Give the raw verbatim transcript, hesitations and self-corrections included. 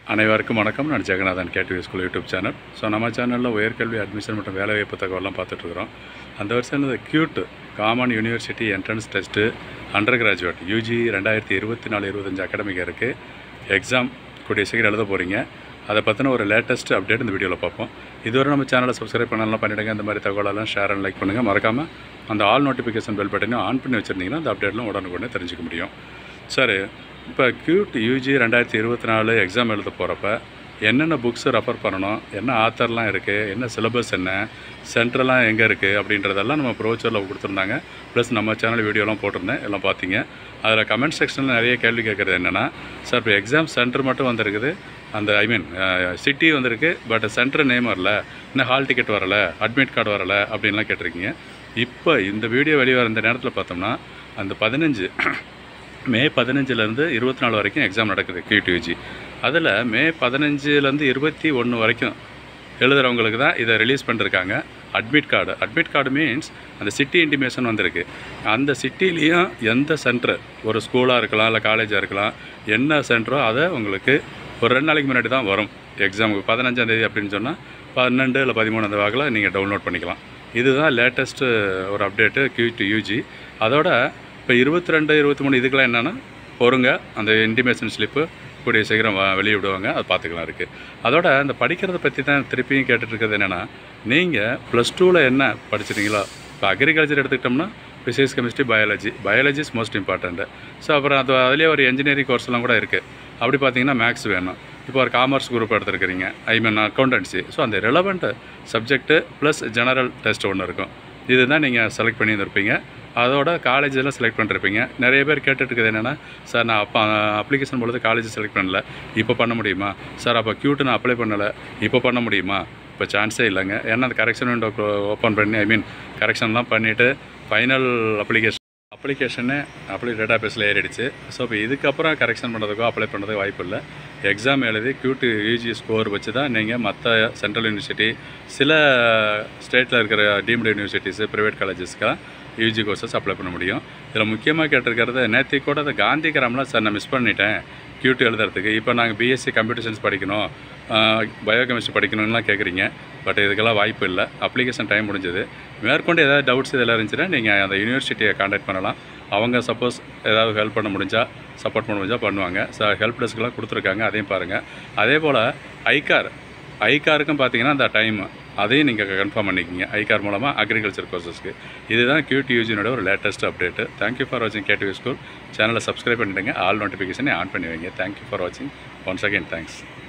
அனைவருக்கும் வணக்கம். நான் Jeganathan KTV school YouTube channel. So நம்ம சேனலில் உயர்கல்வி அட்மிஷன் மற்றும் வேலைவாய்ப்பு தகவலாம் பார்த்துட்ருக்குறோம். அந்த வருஷம் CUET common university entrance test under graduate UG ரெண்டாயிரத்தி இருபத்தி நாலு இருபத்தஞ்சு அகாடமிக் இருக்குது. எக்ஸாம் கூடிய சீக்கிரம் எழுத போகிறீங்க. அதை பற்றின ஒரு லேட்டஸ்ட் அப்டேட் இந்த வீடியோவில் பார்ப்போம். இதுவரை நம்ம சேனலை சப்ஸ்கிரைப் பண்ணலாம் பண்ணிவிடுங்க. இந்த மாதிரி தகவலெல்லாம் ஷேர் அண்ட் லைக் பண்ணுங்கள். மறக்காமல் அந்த ஆல் நோட்டிஃபிகேஷன் பெல் பட்டனையும் ஆன் பண்ணி வச்சுருந்தீங்கன்னா அந்த அப்டேட்லாம் உடனுக்குடனே தெரிஞ்சுக்க முடியும். சரி, இப்போ கியூட் யூஜி ரெண்டாயிரத்தி இருபத்தி நாலு எக்ஸாம் எழுத போகிறப்ப என்னென்ன புக்ஸை ரெஃபர் பண்ணணும், என்ன ஆத்தர்லாம் இருக்குது, என்ன சிலபஸ், என்ன சென்டர்லாம் எங்கே இருக்குது அப்படின்றதெல்லாம் நம்ம ப்ரோச்சரில் கொடுத்துருந்தாங்க. ப்ளஸ் நம்ம சேனல் வீடியோலாம் போட்டிருந்தேன், எல்லாம் பார்த்தீங்க. அதில் கமெண்ட் செக்ஷனில் நிறைய கேள்வி கேட்குறது என்னென்னா, சார் இப்போ எக்ஸாம் சென்டர் மட்டும் வந்திருக்குது, அந்த ஐ மீன் சிட்டி வந்திருக்கு, பட் சென்டர் நேம் வரல, இன்னும் ஹால் டிக்கெட் வரலை, அட்மிட் கார்டு வரலை அப்படின்லாம் கேட்டிருக்கீங்க. இப்போ இந்த வீடியோ வெளியே வர இந்த நேரத்தில் பார்த்தோம்னா அந்த பதினஞ்சு மே பதினஞ்சுலேருந்து இருபத்தி நாலு வரைக்கும் எக்ஸாம் நடக்குது கியூட் யூஜி. அதில் மே பதினஞ்சுலேருந்து இருபத்தி ஒன்று வரைக்கும் எழுதுகிறவங்களுக்கு தான் இதை ரிலீஸ் பண்ணிருக்காங்க. Admit card admit card means அந்த சிட்டி இன்டிமேஷன் வந்திருக்கு. அந்த சிட்டிலேயும் எந்த சென்டர், ஒரு ஸ்கூலாக இருக்கலாம், இல்லை காலேஜாக இருக்கலாம், என்ன சென்டரோ அதை உங்களுக்கு ஒரு ரெண்டு நாளைக்கு முன்னாடி தான் வரும். எக்ஸாமுக்கு பதினஞ்சாந்தேதி அப்படின்னு சொன்னால் பன்னெண்டு இல்லை பதிமூணு அந்த வாக்கில் நீங்கள் டவுன்லோட் பண்ணிக்கலாம். இதுதான் லேட்டஸ்ட்டு ஒரு அப்டேட்டு கியூட் யூஜி. அதோட இப்போ இருபத்தி ரெண்டு இருபத்தி மூணு இதுக்கெல்லாம் என்னென்னா பொறுங்க, அந்த இன்டிமேஷன் ஸ்லிப்பு கூடிய சீக்கிரம் வெளியே விடுவாங்க, அது பார்த்துக்கலாம் இருக்குது. அதோட அந்த படிக்கிறத பற்றி தான் திருப்பியும் கேட்டுட்ருக்கிறது என்னென்னா, நீங்கள் ப்ளஸ் டூவில் என்ன படிச்சிருக்கீங்களோ, இப்போ அக்ரிகல்ச்சர் எடுத்துக்கிட்டோம்னா physics, chemistry, biology biology is most important. So அப்புறம் அது அதிலே ஒரு என்ஜினியரிங் கோர்ஸ்லாம் கூட இருக்குது. அப்படி பார்த்தீங்கன்னா மேக்ஸ் வேணும். இப்போ ஒரு காமர்ஸ் குரூப் எடுத்துருக்கிறீங்க, ஐ மீன் அக்கௌண்டன்சி. ஸோ அந்த relevant subject plus general test ஒன்று இருக்கும். இதுதான் நீங்கள் செலக்ட் பண்ணி இருப்பீங்க. அதோட காலேஜெல்லாம் செலக்ட் பண்ணிருப்பீங்க. நிறைய பேர் கேட்டுட்ருக்குது என்னென்னா, சார் நான் அப்போ அப்ளிகேஷன் பொழுது காலேஜ் செலக்ட் பண்ணல, இப்போ பண்ண முடியுமா சார்? அப்போ கியூட்டு நான் அப்ளை பண்ணலை, இப்போ பண்ண முடியுமா? இப்போ சான்ஸே இல்லைங்க. ஏன்னா அந்த கரெக்ஷன் விண்டோ ஓப்பன் பண்ணி ஐ மீன் கரெக்ஷன்லாம் பண்ணிவிட்டு ஃபைனல் அப்ளிகேஷன் அப்ளிகேஷனே அப்ளை டேட்டா பேஸில் ஏறிடுச்சு. ஸோ இப்போ இதுக்கப்புறம் கரெக்ஷன் பண்ணுறதுக்கோ அப்ளை பண்ணுறதுக்கு வாய்ப்பு இல்லை. எக்ஸாம் எழுதி கியூட்டு யூஜி ஸ்கோர் வச்சு தான் நீங்கள் மற்ற சென்ட்ரல் யூனிவர்சிட்டி, சில ஸ்டேட்டில் இருக்கிற டீம்டு யூனிவர்சிட்டிஸு, ப்ரைவேட் காலேஜஸ்க்கெலாம் யூஜி கோர்சஸ் அப்ளை பண்ண முடியும். இதில் முக்கியமாக கேட்டிருக்கிறது, நேற்று கூட அந்த காந்தி கிராமில் சார் நான் மிஸ் பண்ணிட்டேன் கியூட்டு எழுதுறதுக்கு, இப்போ நாங்கள் பிஎஸ்சி கம்ப்யூட்டர் சயின்ஸ் படிக்கணும், பயோகெமிஸ்ட்ரி படிக்கணும்லாம் கேட்குறீங்க. பட் இதுக்கெல்லாம் வாய்ப்பு இல்லை, அப்ளிகேஷன் டைம் முடிஞ்சது. மேற்கொண்டு ஏதாவது டவுட்ஸ் இதெல்லாம் இருந்துச்சுன்னா நீங்கள் அந்த யூனிவர்சிட்டியை கான்டாக்ட் பண்ணலாம். அவங்க சப்போஸ் ஏதாவது ஹெல்ப் பண்ண முடிஞ்சால், சப்போர்ட் பண்ண முடிஞ்சால் பண்ணுவாங்க. ஸோ ஹெல்ப் டெஸ்க்கெலாம் கொடுத்துருக்காங்க, அதையும் பாருங்கள். அதே போல் ஐகார் ஐகாருக்கும் பார்த்தீங்கன்னா அந்த டைம் அதையும் நீங்கள் கன்ஃபார்ம் பண்ணிக்கிங்க ஐகார் மூலமாக அக்ரிகல்ச்சர் கோர்சஸ்க்கு. இதுதான் கியூட் யூஜினோட ஒரு லேட்டஸ்ட் அப்டேட்டு. தேங்க்யூ ஃபார் வாட்சிங் கேடிவி ஸ்கூல். சேனலை சப்ஸ்கிரைப் பண்ணிவிடுங்க, ஆல் நோட்டிஃபிகேஷனை ஆன் பண்ணி வைங்க. தேங்க்யூ ஃபார் வாட்சிங். Once again thanks.